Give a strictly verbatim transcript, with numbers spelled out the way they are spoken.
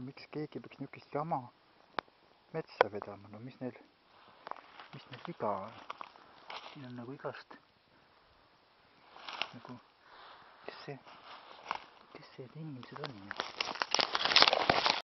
miks keegi peaks niisugust jama metsa vedama, no mis neil, mis neil viga on? Siin on nagu igast, nagu, kes see, kes need inimesed on?